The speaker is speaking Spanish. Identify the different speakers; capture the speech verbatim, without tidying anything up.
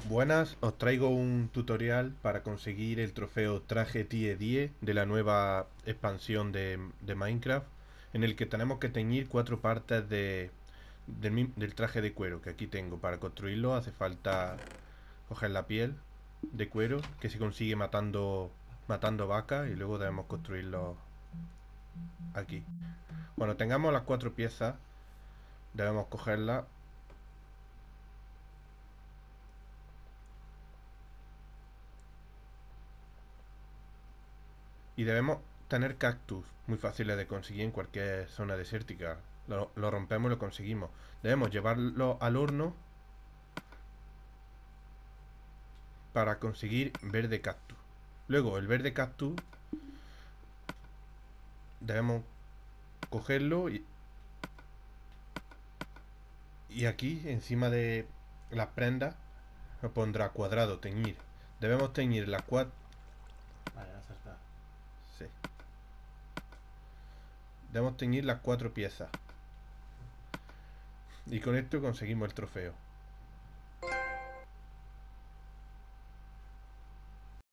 Speaker 1: Buenas, os traigo un tutorial para conseguir el trofeo Traje Tie diez de la nueva expansión de, de Minecraft, en el que tenemos que teñir cuatro partes de, del, mi- del traje de cuero que aquí tengo. Para construirlo hace falta coger la piel de cuero que se consigue matando, matando vacas, y luego debemos construirlo aquí. Cuando tengamos las cuatro piezas debemos cogerlas y debemos tener cactus muy fáciles de conseguir en cualquier zona desértica. Lo, lo rompemos y lo conseguimos. Debemos llevarlo al horno para conseguir verde cactus. Luego el verde cactus debemos cogerlo y, y aquí encima de las prendas nos pondrá cuadrado teñir. Debemos teñir las cuatro.
Speaker 2: Vale, ya está.
Speaker 1: Sí. Debemos teñir las cuatro piezas. Y con esto conseguimos el trofeo.